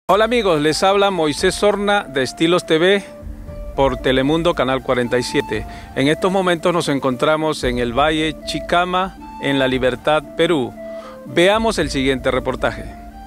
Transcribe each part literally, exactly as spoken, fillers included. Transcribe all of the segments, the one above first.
Hola amigos, les habla Moisés Horna de Estilos T V por Telemundo Canal cuarenta y siete. En estos momentos nos encontramos en el Valle Chicama, en La Libertad, Perú. Veamos el siguiente reportaje.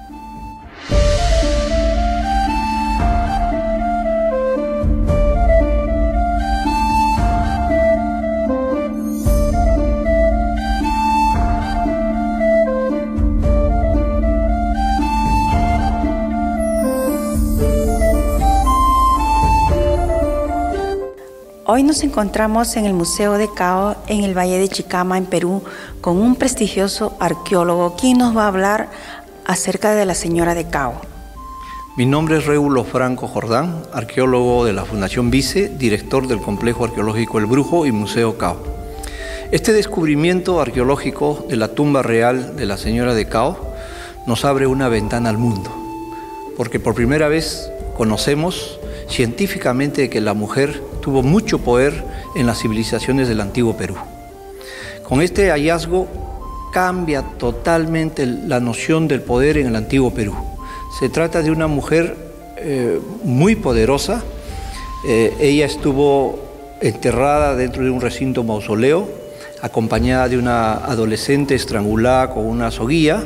Hoy nos encontramos en el Museo de Cao, en el Valle de Chicama, en Perú, con un prestigioso arqueólogo, quien nos va a hablar acerca de la señora de Cao. Mi nombre es Réulo Franco Jordán, arqueólogo de la Fundación Vice, director del Complejo Arqueológico El Brujo y Museo Cao. Este descubrimiento arqueológico de la tumba real de la señora de Cao nos abre una ventana al mundo, porque por primera vez conocemos científicamente que la mujer tuvo mucho poder en las civilizaciones del antiguo Perú. Con este hallazgo cambia totalmente la noción del poder en el antiguo Perú. Se trata de una mujer eh, muy poderosa. Eh, ella estuvo enterrada dentro de un recinto mausoleo, acompañada de una adolescente estrangulada con una soguilla,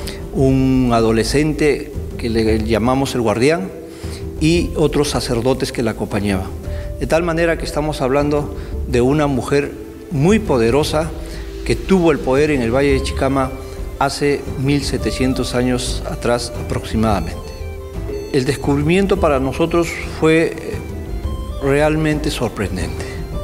un adolescente que le llamamos el guardián, y otros sacerdotes que la acompañaban. De tal manera que estamos hablando de una mujer muy poderosa que tuvo el poder en el Valle de Chicama hace mil setecientos años atrás aproximadamente. El descubrimiento para nosotros fue realmente sorprendente.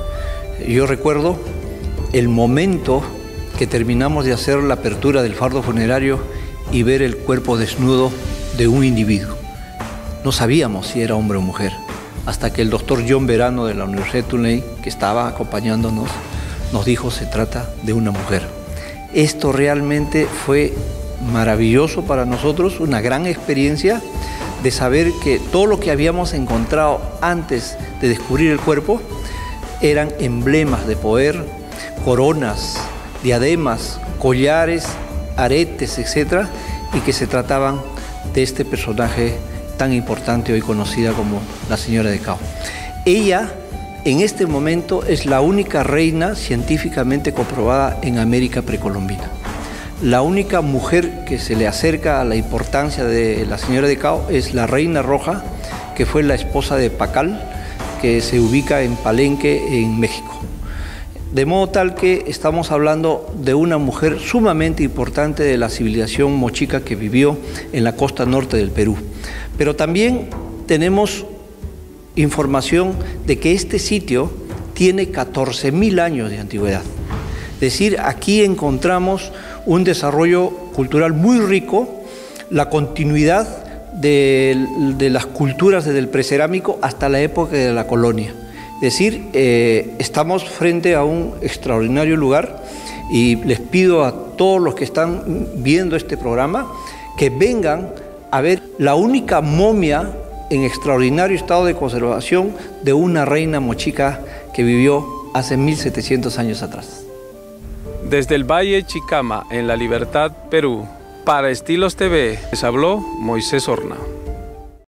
Yo recuerdo el momento que terminamos de hacer la apertura del fardo funerario y ver el cuerpo desnudo de un individuo. No sabíamos si era hombre o mujer, hasta que el doctor John Verano de la Universidad de Tulane, que estaba acompañándonos, nos dijo se trata de una mujer. Esto realmente fue maravilloso para nosotros, una gran experiencia de saber que todo lo que habíamos encontrado antes de descubrir el cuerpo eran emblemas de poder, coronas, diademas, collares, aretes, etcétera, y que se trataban de este personaje tan importante hoy conocida como la señora de Cao. Ella en este momento es la única reina científicamente comprobada en América precolombina. La única mujer que se le acerca a la importancia de la señora de Cao es la reina roja, que fue la esposa de Pacal, que se ubica en Palenque, en México. De modo tal que estamos hablando de una mujer sumamente importante de la civilización mochica que vivió en la costa norte del Perú. Pero también tenemos información de que este sitio tiene catorce mil años de antigüedad. Es decir, aquí encontramos un desarrollo cultural muy rico, la continuidad de, de las culturas desde el precerámico hasta la época de la colonia. Es decir, eh, estamos frente a un extraordinario lugar y les pido a todos los que están viendo este programa que vengan a ver la única momia en extraordinario estado de conservación de una reina mochica que vivió hace mil setecientos años atrás. Desde el Valle Chicama, en La Libertad, Perú, para Estilos T V, les habló Moisés Horna.